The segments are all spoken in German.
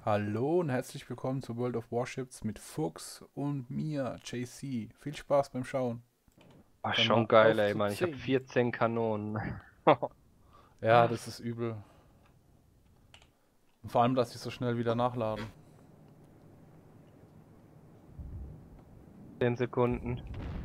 Hallo und herzlich willkommen zu World of Warships mit Fuchs und mir, JC. Viel Spaß beim Schauen. Ach, Dann mal schon geil, auf ey, zu Mann. Ich habe 10. 14 Kanonen. Ja, das ist übel. Und vor allem, dass sie so schnell wieder nachladen. 10 Sekunden.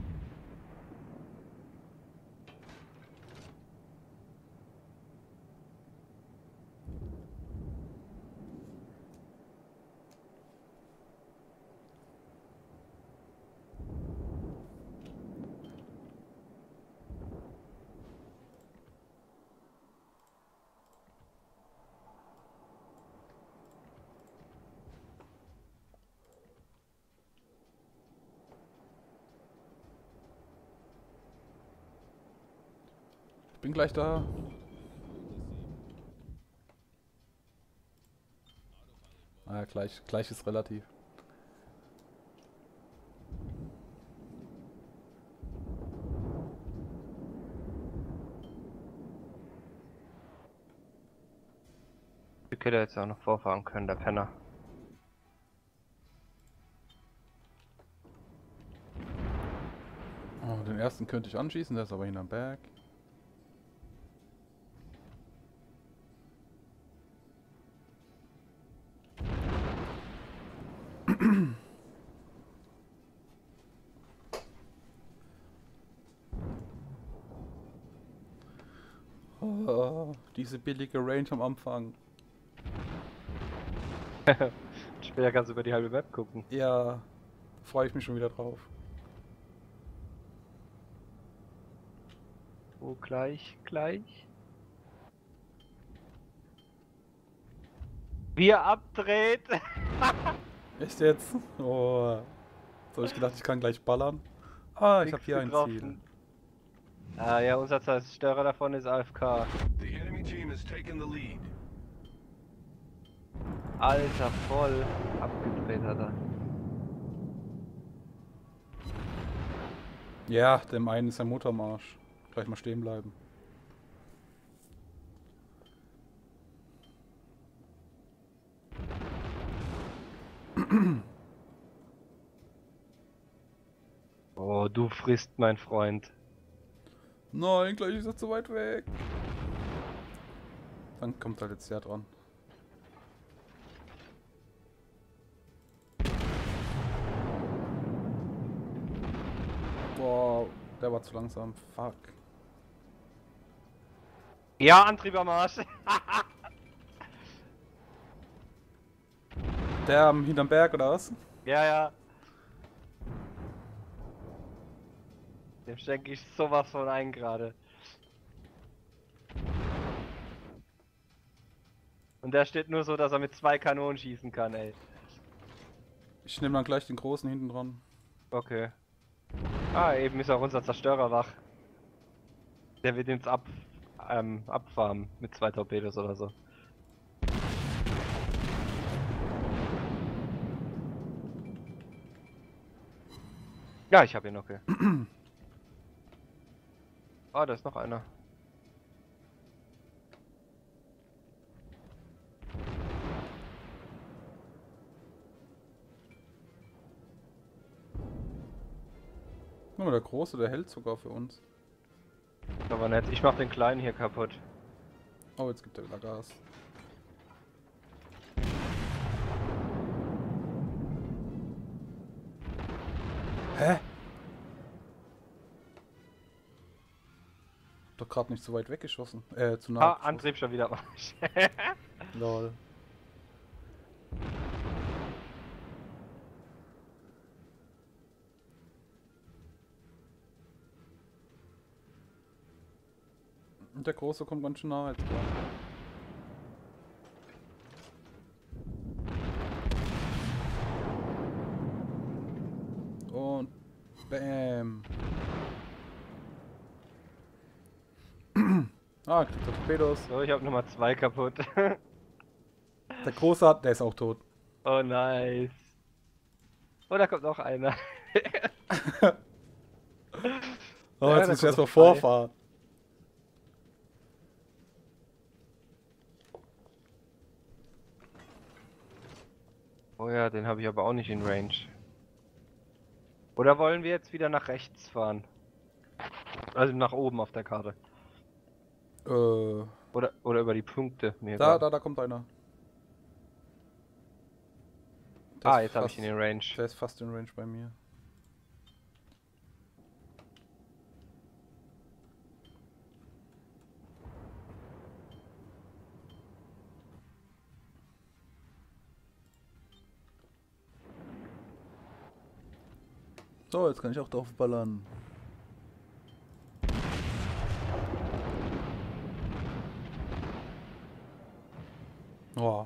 Ich bin gleich da. Ah, gleich ist relativ. Die hätte jetzt auch noch vorfahren können, der Penner. Oh, den ersten könnte ich anschießen, der ist aber hinterm Berg. Oh, diese billige Range am Anfang. Später kannst du über die halbe Map gucken. Ja, freue ich mich schon wieder drauf. Oh, gleich. Wie er abdreht! Echt jetzt? Oh, so hab ich gedacht, ich kann gleich ballern. Ah, ich habe Nix hier ein Ziel. getroffen. Ah ja, unser Zerstörer davon ist AFK. The enemy team has taken the lead. Alter, voll abgedreht hat er. Ja, dem einen ist der Motor am Arsch. Gleich mal stehen bleiben. Oh, du frisst, mein Freund. Nein, gleich ist er zu weit weg. Dann kommt halt jetzt der dran. Boah, der war zu langsam. Fuck. Ja, Antrieb am Arsch. Der hinterm Berg oder was? Ja. Dem schenke ich sowas von ein gerade. Und der steht nur so, dass er mit 2 Kanonen schießen kann, ey. Ich nehme dann gleich den großen hinten dran. Okay. Ah, eben ist auch unser Zerstörer wach. Der wird jetzt abfarmen mit 2 Torpedos oder so. Ja, ich hab ihn, okay. Ah, da ist noch einer. Guck mal, der große, der hält sogar für uns. Aber nett. Ich mach den kleinen hier kaputt. Oh, jetzt gibt er wieder Gas. Hä? Doch gerade nicht so weit weggeschossen. Zu nah. Ah, Geschossen. Antrieb schon wieder am Arsch. Lol. Und der große kommt ganz schön nah jetzt klar. Und bam. Ah, kriegt er Torpedos. So, ich hab Nummer 2 kaputt. Der große hat, der ist auch tot. Oh, nice. Oh, da kommt noch einer. Oh, Ja, jetzt da muss ich kommt erstmal noch 2. vorfahren. Oh ja, den habe ich aber auch nicht in Range. Oder wollen wir jetzt wieder nach rechts fahren? Also nach oben auf der Karte. Äh, Oder über die Punkte. Mir da, egal. da kommt einer. Der Ah, ist jetzt habe ich fast- ihn in Range. Der ist fast in Range bei mir. So, jetzt kann ich auch drauf ballern. Oh.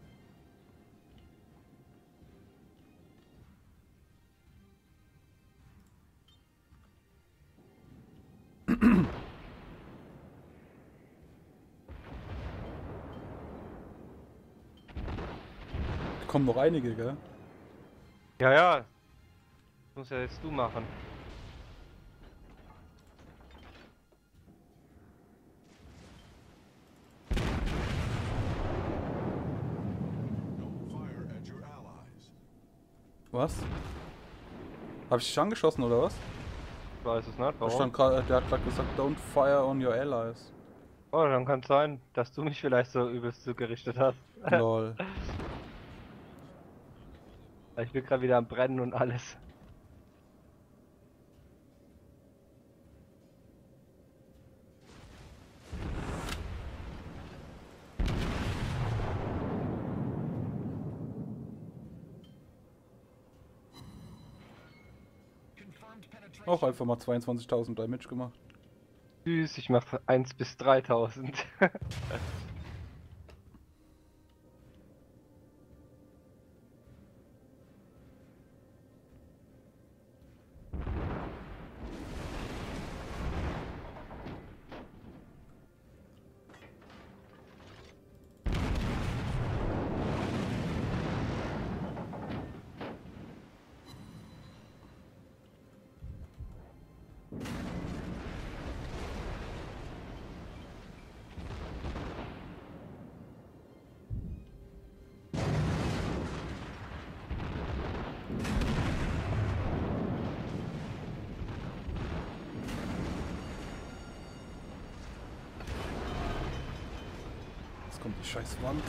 Kommen noch einige, gell? Ja, ja. Das muss ja jetzt du machen. Don't fire at your allies. Was? Hab ich dich angeschossen oder was? Ich weiß es nicht, Da warum? stand der hat gerade gesagt, don't fire on your allies. Oh, dann kann es sein, dass du mich vielleicht so übelst zugerichtet hast. Lol. Ich bin gerade wieder am Brennen und alles. Confirmed penetration. Auch einfach mal 22.000 Damage gemacht. Süß, ich mach 1 bis 3000. Jetzt kommt die scheiß Wand.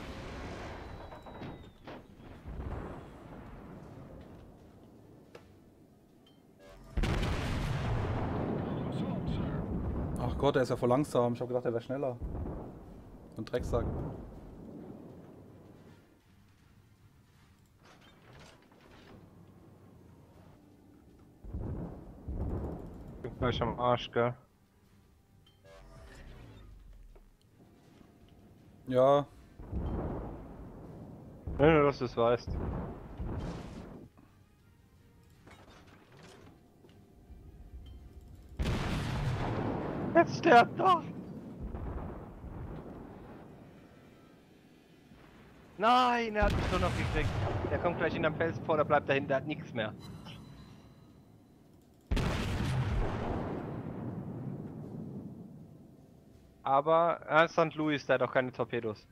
Assault, sir. Ach Gott, der ist ja voll langsam. Ich hab gedacht, er wäre schneller. So ein Drecksack. Bin gleich am Arsch, gell? Ja, Nur, dass du es weißt. Jetzt stirbt doch! Nein, er hat mich schon noch gekriegt. Der kommt gleich in den Fels vor, der bleibt dahinter, der hat nichts mehr. Aber St. Louis, der hat auch keine Torpedos.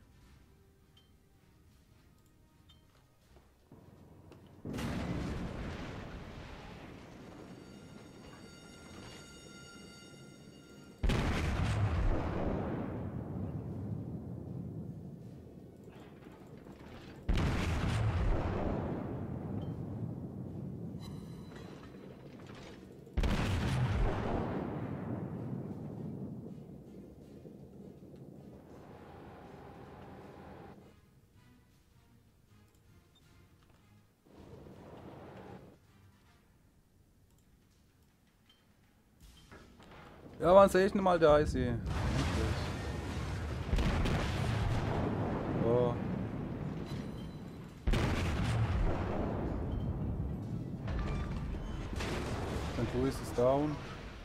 ja, wann sehe ich denn mal der Icy? Endlich. So. St. Louis ist down.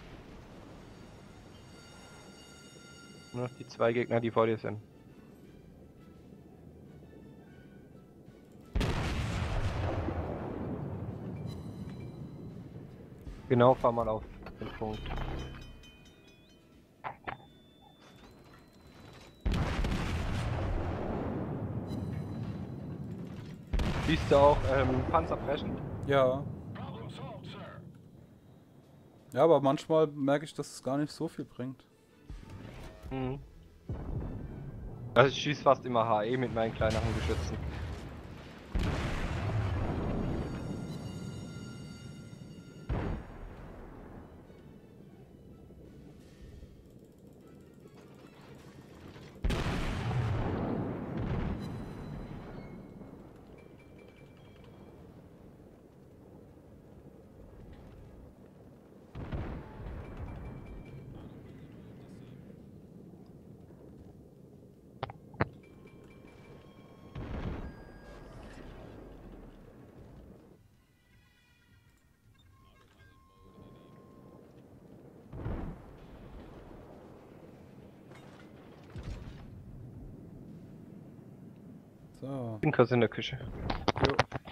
Nur noch die zwei Gegner, die vor dir sind. Genau, fahr mal auf den Punkt. Siehst du auch panzerbrechend? Ja. Problem solved, sir. Ja, aber manchmal merke ich, dass es gar nicht so viel bringt. Mhm. Also ich schieße fast immer HE mit meinen kleineren Geschützen. So. Bin kurz in der Küche. Jo.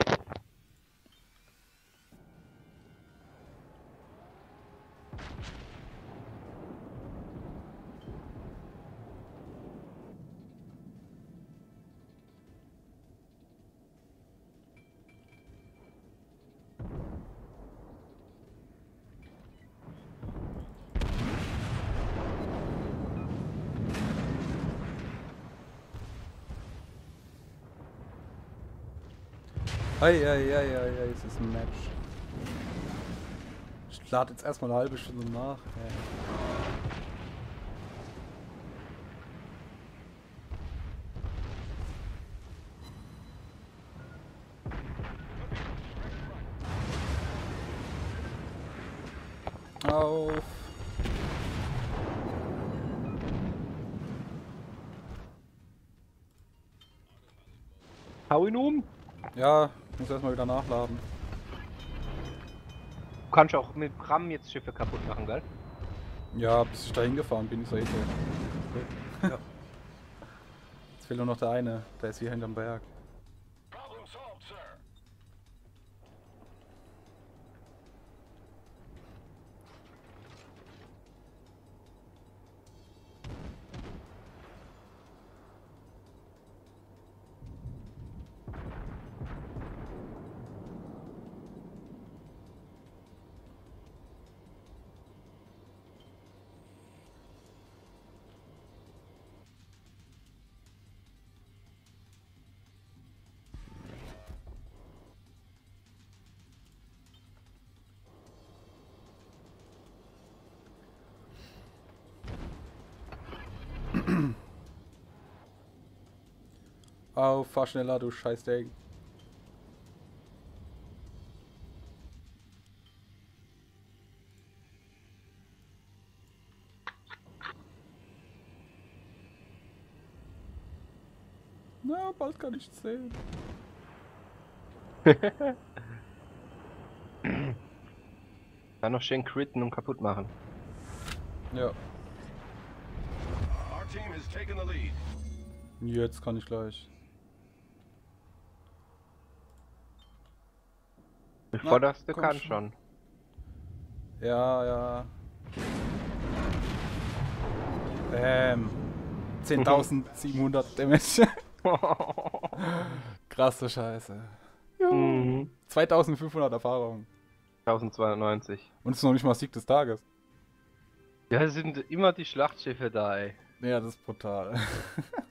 Eieieiei, es ist ein Match. Ich lade jetzt erstmal eine halbe Stunde nach. Ey. Auf. Hau ihn um! Ja, muss erstmal wieder nachladen. Du kannst auch mit Ram jetzt Schiffe kaputt machen, gell? Ja, bis ich da hingefahren bin, ist er eh tot. Ja. Jetzt fehlt nur noch der eine, der ist hier hinterm Berg. Problem solved, sir. Auf, fahr schneller, du Scheißding. Na, bald kann ich sehen. Dann noch schön critten und kaputt machen. Ja, Our team has taken the lead. jetzt kann ich gleich. Vorderste komm kann schon. schon. Ja, ja. Bäm. 10.700 Damage. Krasse Scheiße. Mhm. 2.500 Erfahrung. 1290. Und es ist noch nicht mal Sieg des Tages. Ja, es sind immer die Schlachtschiffe da, ey. Ja, das ist brutal.